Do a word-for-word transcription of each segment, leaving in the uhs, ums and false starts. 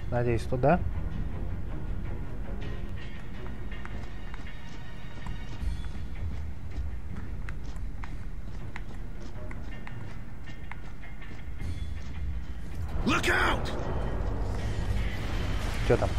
Надеюсь, туда. Look out! Что там?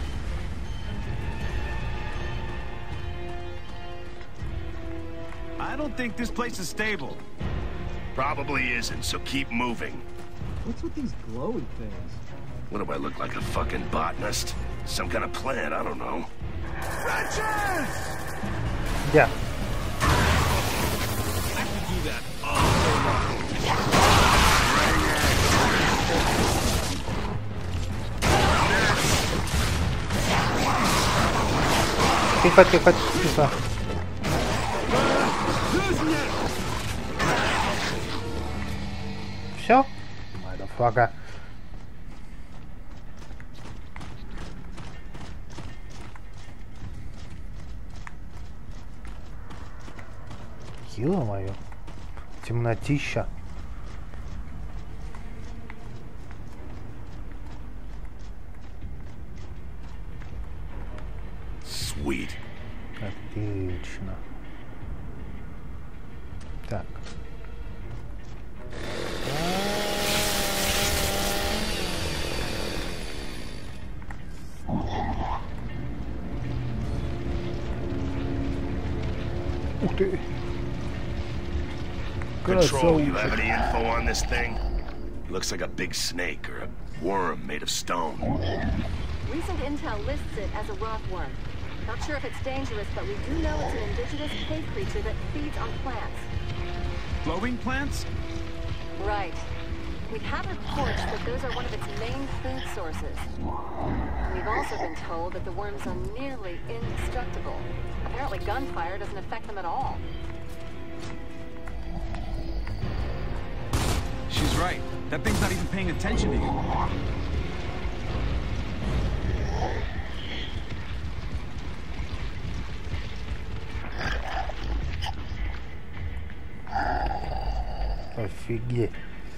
I don't think this place is stable. Probably isn't, so keep moving. What's with these glowy things? What do I look like, a fucking botanist? Some kind of plant, I don't know. Wretches! Yeah. I could do that all day long. Тихо, тихо, тихо. Все? Мадафака. Ё-моё. Темнотища. Sweet. Отлично. Так. Ух ты. Control, you have any info on this thing? Looks like a big snake or a worm made of stone. Recent intel lists it as a rockworm. Not sure if it's dangerous, but we do know it's an indigenous cave creature that feeds on plants. Flowing plants? Right. We have reports that those are one of its main food sources. We've also been told that the worms are nearly indestructible. Apparently gunfire doesn't affect them at all. She's right. That thing's not even paying attention to you. Офигеть.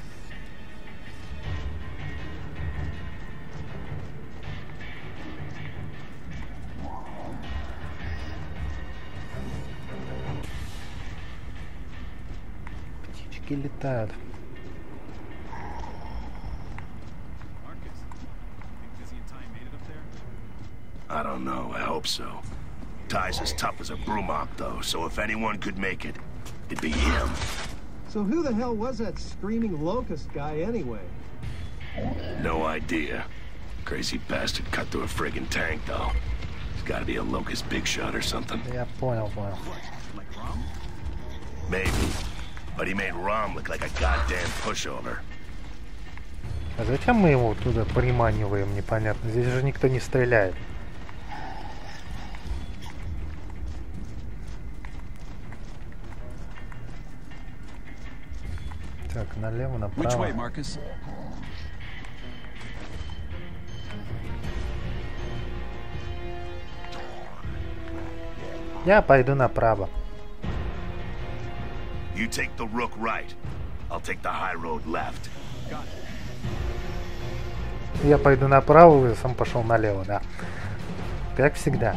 Птички летают. I don't know, I hope so. Ty's as tough as a brumok, though, so if anyone could make it, it'd be him. So who the hell was that screaming locust guy anyway? No idea. Crazy bastard cut through a friggin' tank, though. He's gotta be a locust big shot or something. Я понял, понял. Like rum? Maybe. But he made Rom look like a goddamn pushover. А зачем мы его туда приманиваем, непонятно. Здесь же никто не стреляет. Так, налево, Which way, направо. Marcus? Я пойду направо. You take the rook right. I'll take the high road left. Got it. Я пойду направо, я сам пошел налево, да. Как всегда.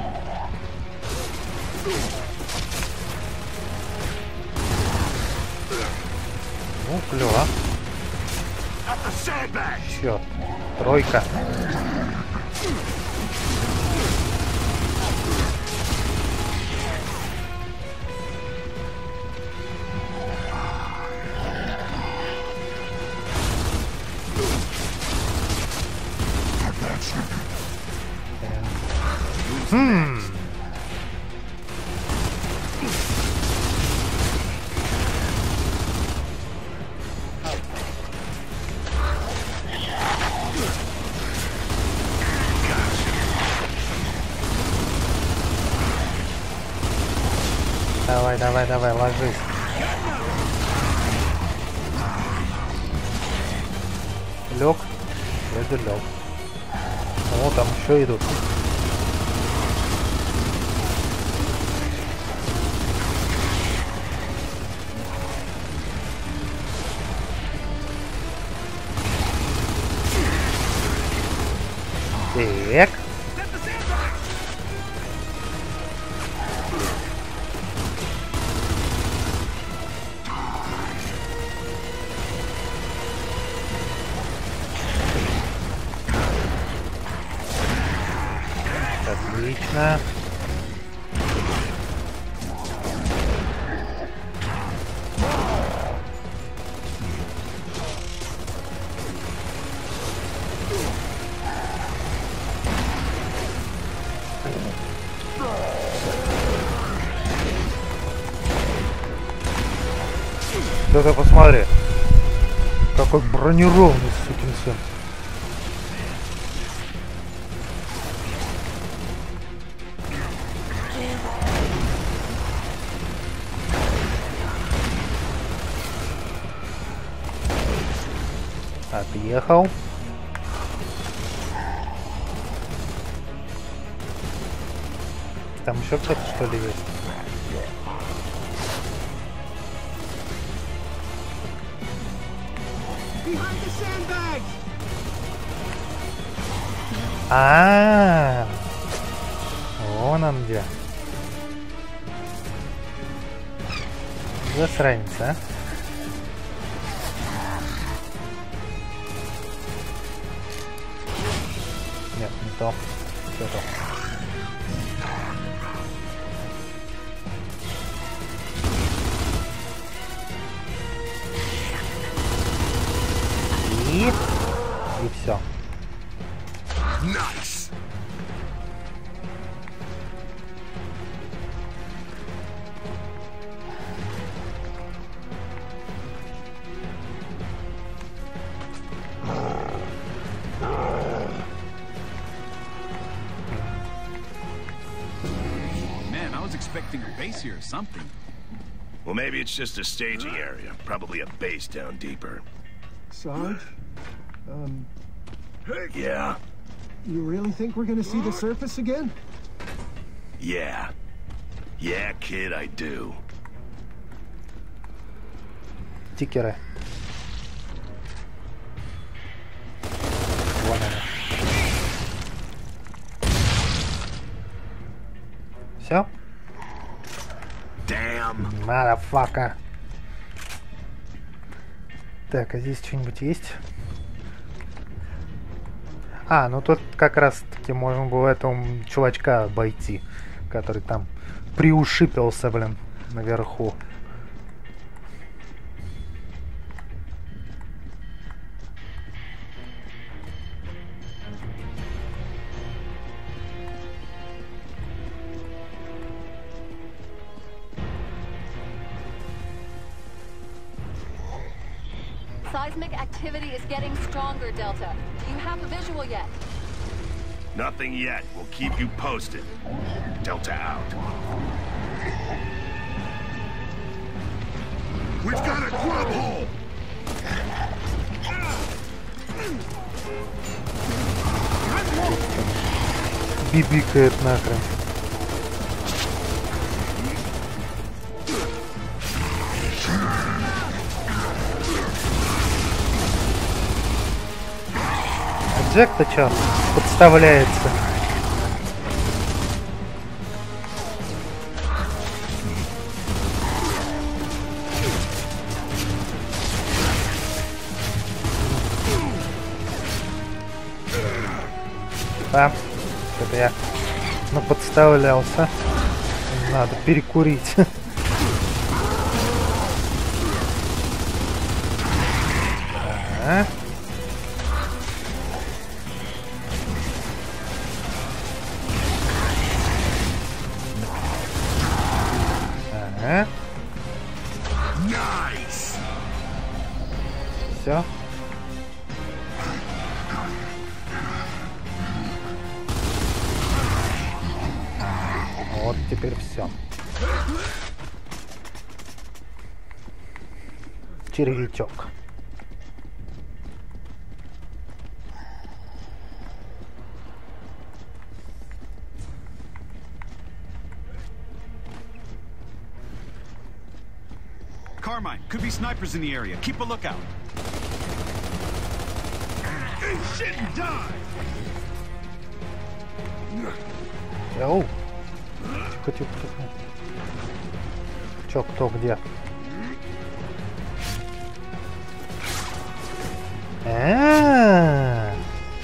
Ну, клево. Все. Тройка. Хм. Давай, давай, давай, ложись. Лег. Это лег. О, там еще идут. Так. Отлично. Да ты посмотри, какой бронированный сукин сын. Отъехал. Там еще кто-то что ли есть? А, вон он где. Засранец, а? Нет, не то. Что то? И... И все. Nice. Man, I was expecting a base here or something. Well, maybe it's just a staging area. Probably a base down deeper. Sarge? Um, Yeah. you really think we're gonna see the surface again? Yeah. Yeah, kid, I do. Стикеры. Вон они. Все? Damn. Motherfucker. Так, а здесь что-нибудь есть? А, ну тут как раз таки можно было этого чувачка обойти, который там приушипился, блин, наверху. Seismic activity is getting stronger, Delta. Do you have a visual yet? Nothing yet. We'll keep you posted. Delta out. We've got a grub hole! Бибикает нахрен. А Джек-то чё? Подставляется. Да, что-то я ну, подставлялся. Надо перекурить. Ага. Ага. Все. Вот теперь все. Червячок. Carmine, could be snipers in the area. Keep a lookout. Eat shit and die! Оу. Тихо, тихо, тихо. Чё, кто, где? А-а-а!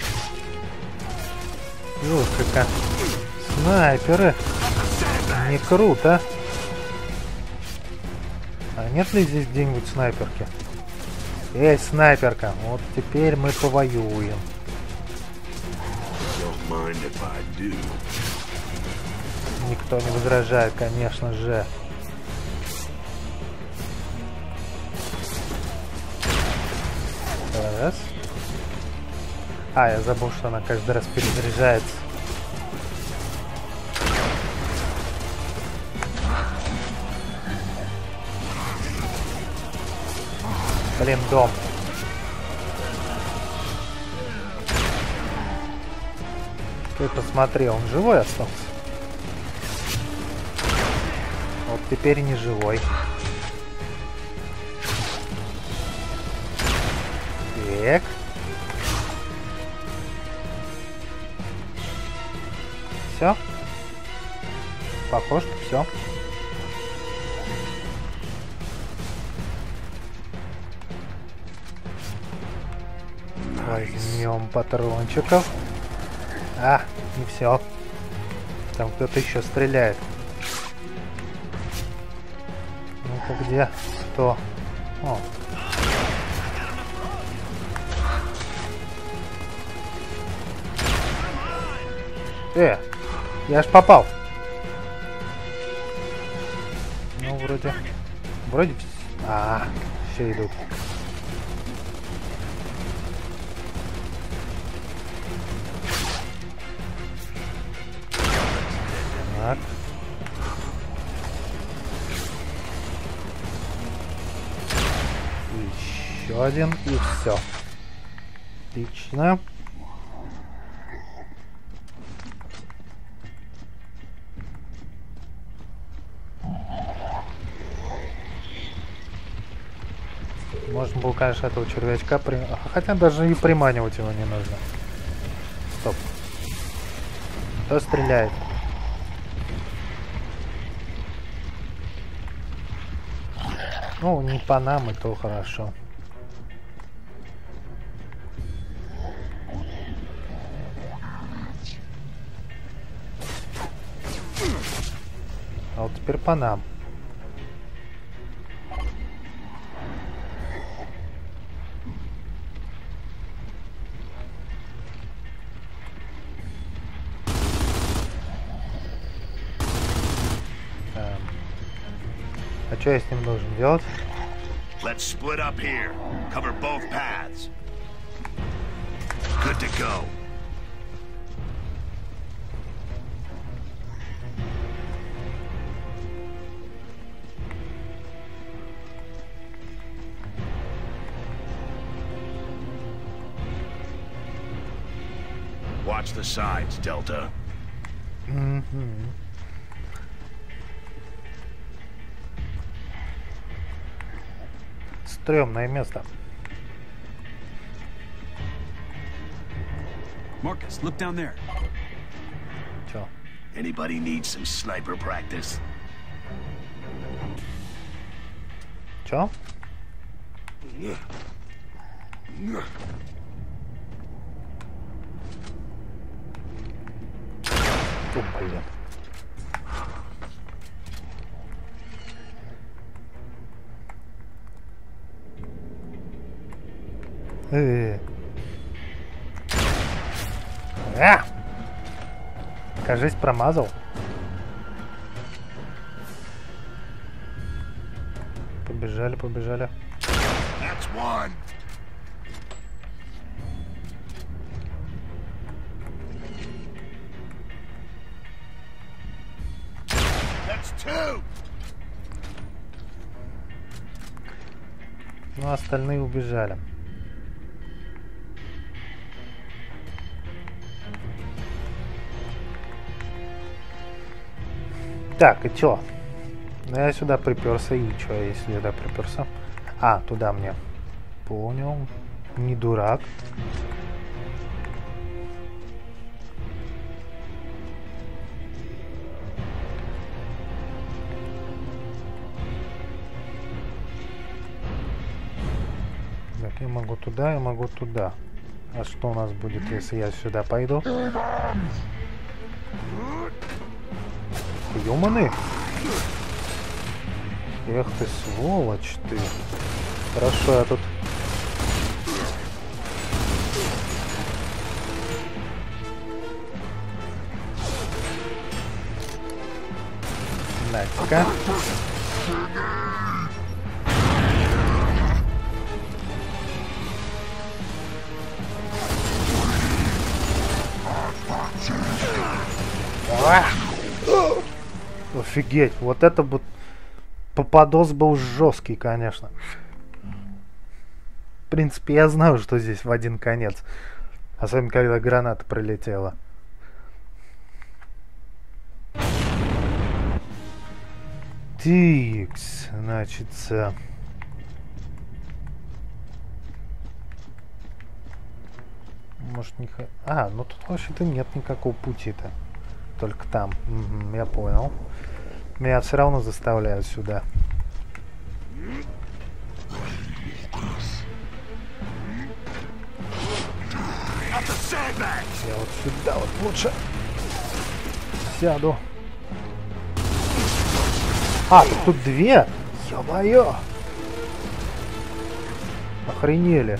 Слушай-ка, снайперы. Не круто. А нет ли здесь где-нибудь снайперки? Эй, снайперка, вот теперь мы повоюем. Никто не возражает, конечно же. Раз. А, я забыл, что она каждый раз перезаряжается. Блин, дом. Ты посмотри, он живой остался. Вот теперь не живой. Так. Все. Похоже, что все. Возьмем патрончиков. А, не все. Там кто-то еще стреляет. Ну-ка, где? Кто? О. Э, я ж попал. Ну, вроде... Вроде... А, все идут. Так. Еще один, и все. Отлично. Можно было, конечно, этого червячка при... Хотя даже и приманивать его не нужно. Стоп. Кто стреляет? Ну, не по нам, и то хорошо. А вот теперь по нам. А что я с ним должен делать? Let's split up here. Cover both paths. Good to go. Watch the sides, Delta. Mm-hmm. Стрёмное место. Marcus, look down there. Чё? Anybody needs some sniper practice? Чё? О, блин. Э-э-э. А! Кажись, промазал. Побежали, побежали. That's one. That's two. Ну, остальные убежали. Так, и чё? Ну, я сюда приперся, и чё, если сюда приперся? А, туда мне. Понял. Не дурак. могу туда, я могу туда. А что у нас будет, если я сюда пойду? Юманы? Эх ты, сволочь ты. Хорошо, я тут... На-ка. Офигеть, вот это вот попадос был жесткий, конечно. В принципе, я знаю, что здесь в один конец. Особенно, когда граната прилетела. Тикс, значит... Может, не... А, ну тут вообще-то нет никакого пути-то. Только там. Угу, я понял. Меня все равно заставляют сюда. Я вот сюда вот лучше сяду. А, тут, тут две? Ё-моё! Охренели.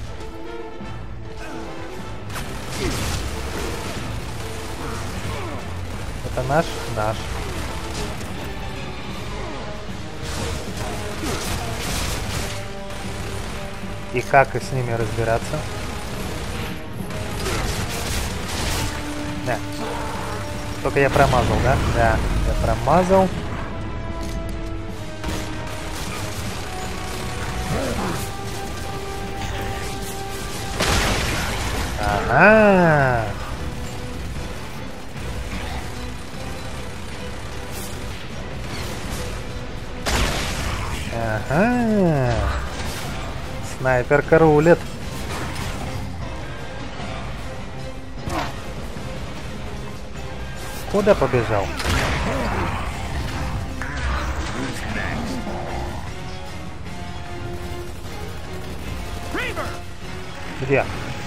Это наш? Наш. И как и с ними разбираться? Да. Только я промазал, да? Да, я промазал. Ага. Ага. Снайперка рулит. Куда побежал? Где?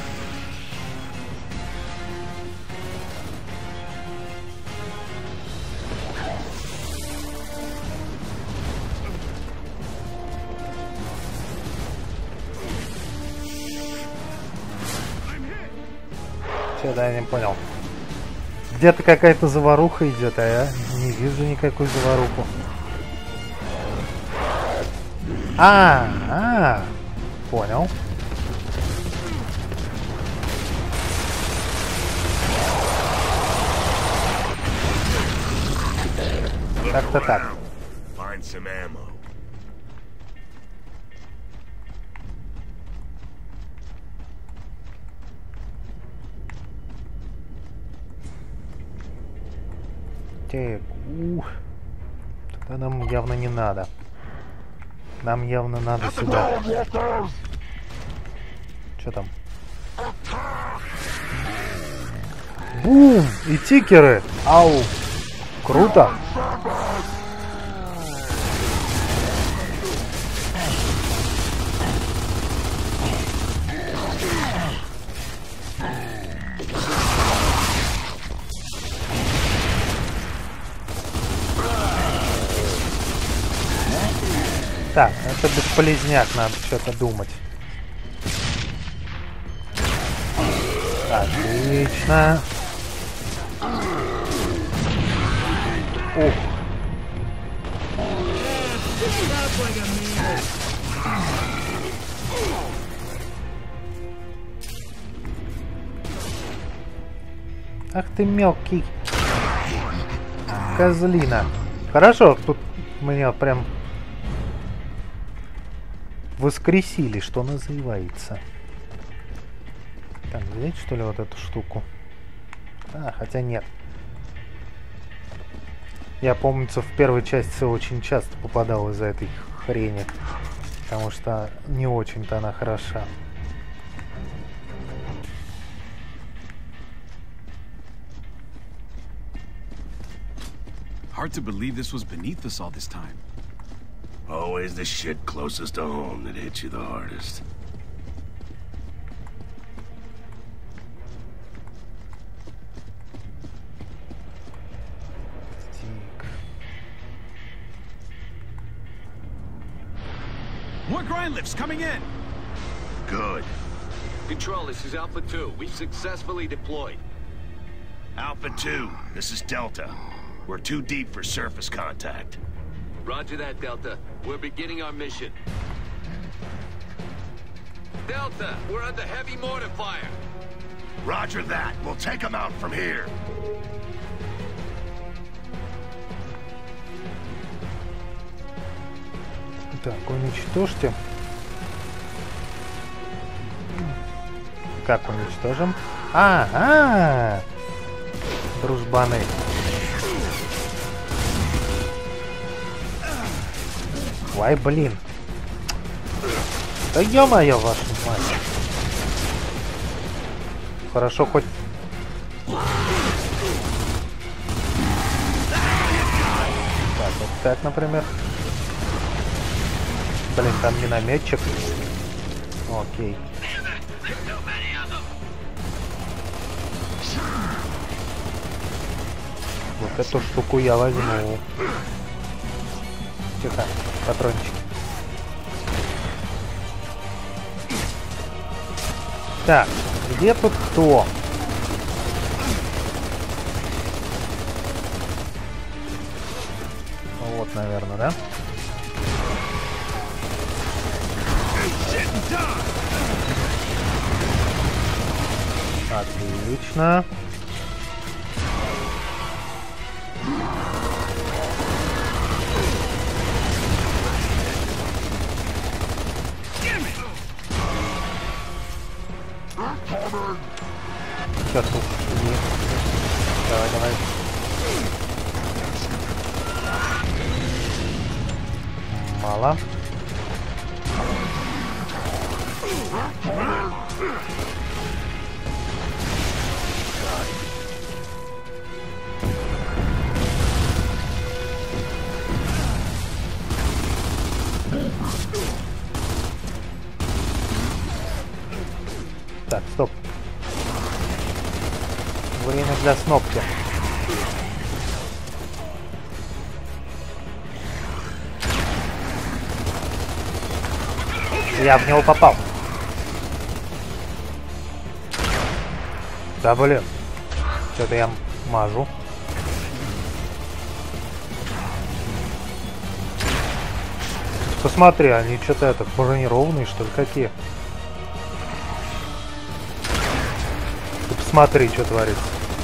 Да, я не понял. Где-то какая-то заваруха идет, а я не вижу никакой заваруху. А, а, понял. Так-то так. Ух. Тогда нам явно не надо. Нам явно надо сюда. Что там? Бум! И тикеры! Ау! Круто! Так, это бесполезняк, надо что-то думать. Отлично. Ух. Ах ты мелкий козлина. Хорошо, тут меня прям воскресили, что называется. Так, взять что ли вот эту штуку? А, хотя нет. Я, помнится, в первой части очень часто попадал из-за этой хрени. Потому что не очень-то она хороша. Hard to believe this was beneath us all this time. Always the shit closest to home that hits you the hardest. More grind lifts coming in. Good. Control, this is Alpha two. We've successfully deployed. Alpha two, this is Delta. We're too deep for surface contact. Roger that, Delta. We're beginning our mission. Delta, we're under heavy mortar fire. Roger that. We'll take them out from here. Так, уничтожьте. Как уничтожим? Ага! Дружбаны. Ой, блин. Да ё-моё, вашу мать. Хорошо хоть... Так, вот так, например. Блин, там минометчик. Окей. Вот эту штуку я возьму. Тихо, патрончики. Так, где тут кто? Вот, наверное, да? Отлично. Сейчас тут. Давай, давай. Мало. Так, стоп. Время для снопки. Я в него попал. Да блин. Что-то я мажу. Посмотри, они что-то это бронированные, что ли, какие? Ты посмотри, что творится.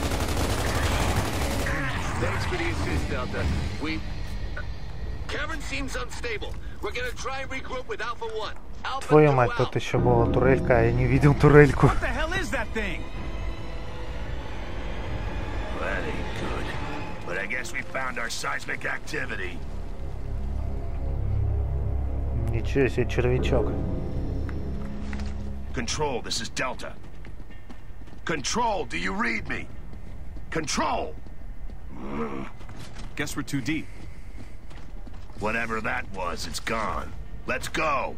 Твою мать, тут еще была турелька, а я не видел турельку. What the hell is that thing? That ain't good. But I guess we found our seismic activity. Ничего себе, червячок. Control, this is Delta. Control, do you read me? Control! Guess we're too deep. Whatever that was, it's gone. Let's go!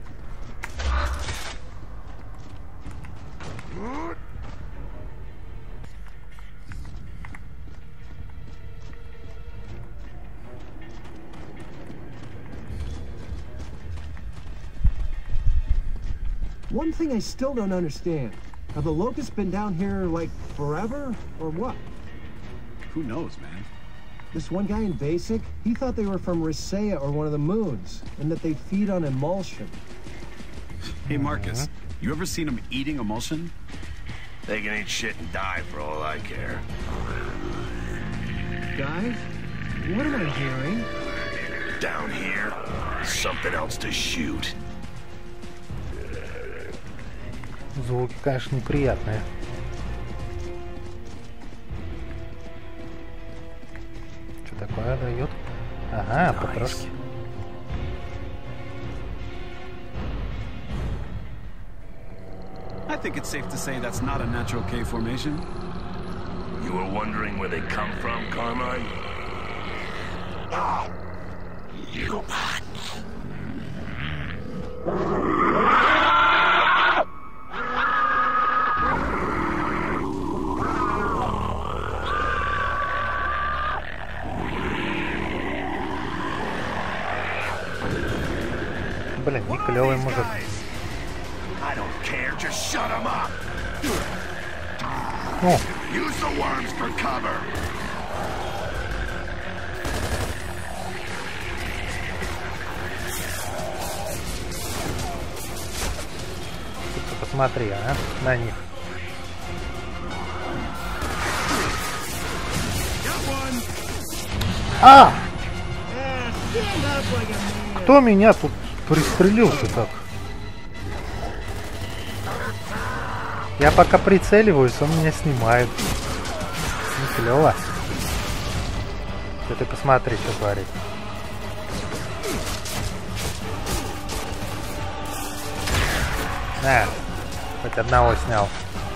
One thing I still don't understand. Have the locusts been down here, like, forever? Or what? Who knows, man? This one guy in Basic, he thought they were from Risea or one of the moons, and that they feed on emulsion. Hey, Marcus, you ever seen them eating emulsion? They can eat shit and die for all I care. Guys, what am I hearing? Down here, something else to shoot. Звуки, конечно, неприятные. Что такое дает? Ага, потрошки. I think it's safe to say that's not a natural cave formation. You were wondering where they come from, Carmine? Humans. Блин, не клевый мужик. I don't care, just shut him up. О, Use the worms for cover. ты посмотри, а, на них. А! Кто меня тут пристрелил-то так? Я пока прицеливаюсь, он меня снимает. Не клево. Да ты посмотри, что творит. На, хоть одного снял.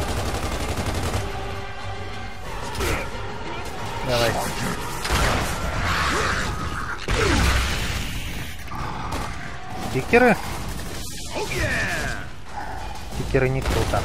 Давай. Стикеры? Стикеры не круто.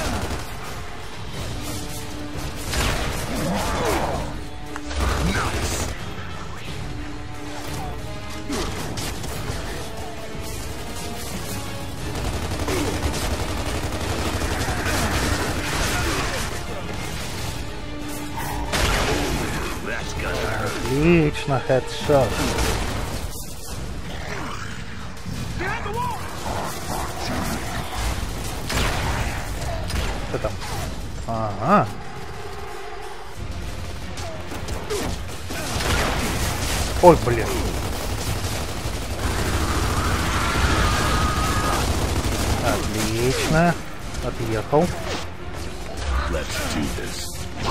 Отлично, хедшот. Что там? Ага. Ой, блин. Отлично. Отъехал. Let's do this.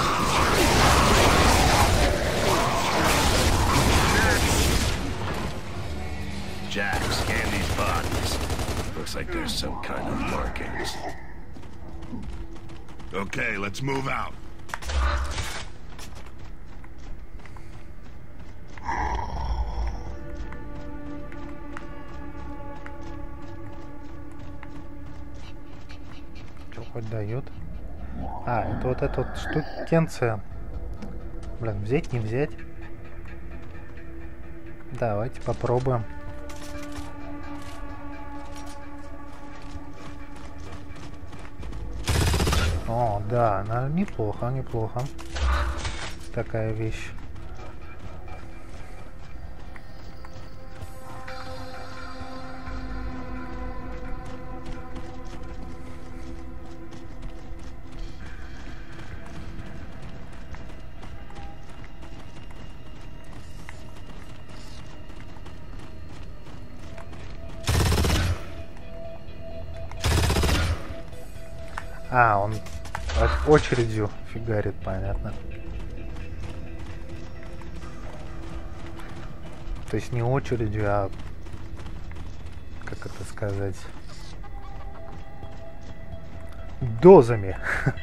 Jack, scan these bodies. Looks like there's some kind of markings. Okay, let's move out. Что хоть дает? А, это вот эта вот штукенция. Блин, взять, не взять? Давайте попробуем. О, да, она неплохо, неплохо. Такая вещь. А, он очередью фигарит, понятно. То есть не очередью, а как это сказать, дозами.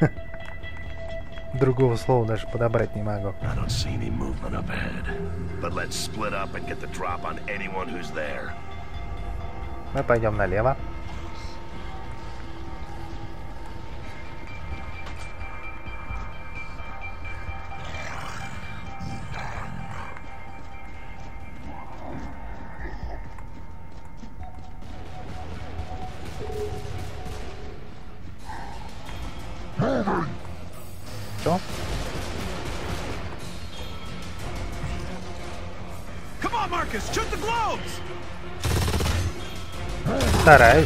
Другого слова даже подобрать не могу. I don't see any movement up ahead, but let's split up and get the drop on anyone who's there. Мы пойдем налево. Что? Come on, Marcus, shoot the globes. Стараюсь.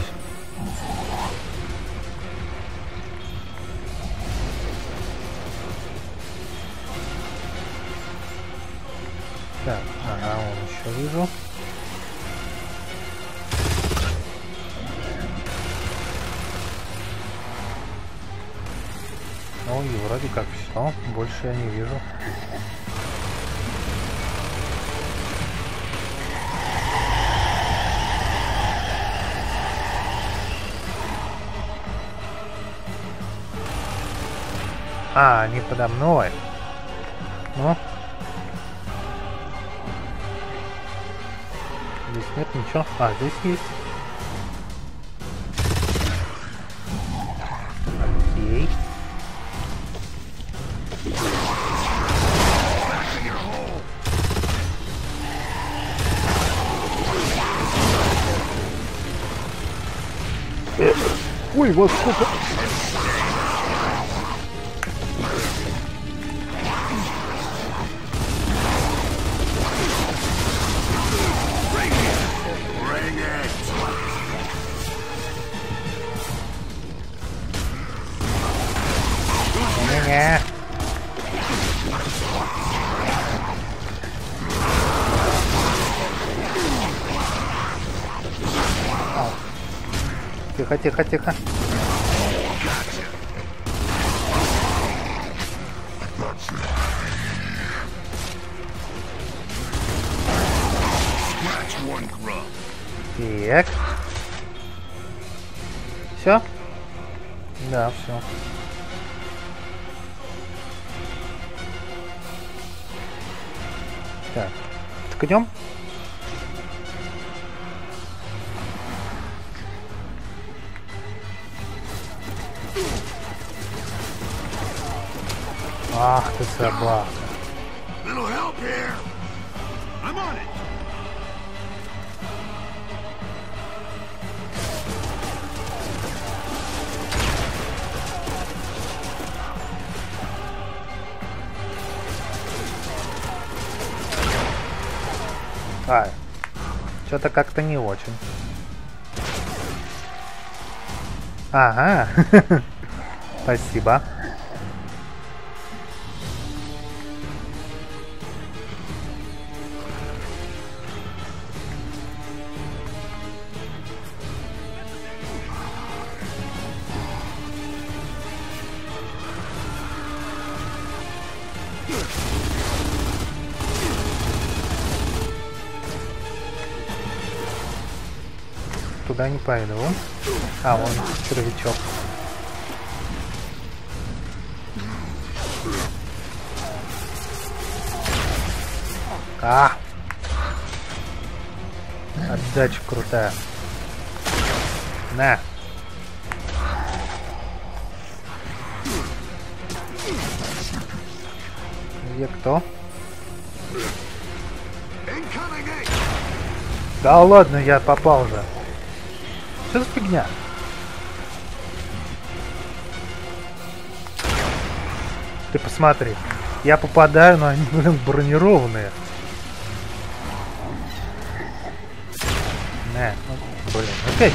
Так, ага, он еще вижу. Ну и вроде как все, больше я не вижу. А, они подо мной. Ну. Здесь нет ничего. А, здесь есть. Окей. Ой, вот сколько... Не-не. Тихо, тихо, тихо. Так. Все? Да, все. Так, ткнем. Ах ты собака. Little help here. I'm on it. А, что-то как-то не очень. Ага. Спасибо. Туда не пойду. А, вон червячок. А! Отдача крутая. На! Где кто? Да ладно, я попал же. Что за фигня? Ты посмотри. Я попадаю, но они, блин, бронированные. На, ну, блин, опять.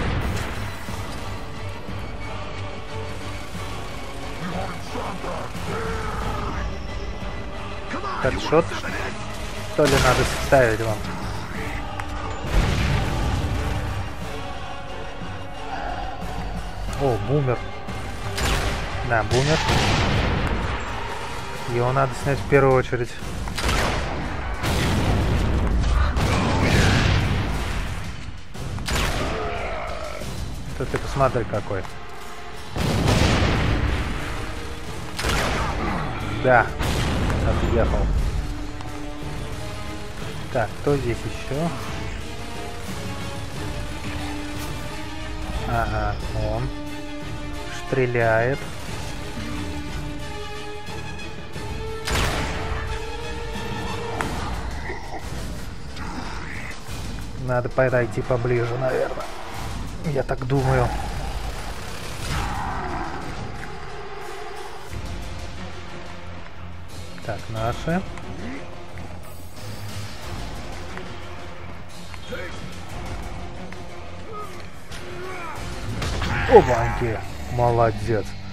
Хедшот, что ли, надо ставить вам? О, бумер. Да, бумер. Его надо снять в первую очередь. Что ты посмотри какой. Да. Отъехал. Так, кто здесь еще? Ага, он стреляет. Надо подойти поближе, наверное. Я так думаю. Так, наши. Опаньки. Молодец.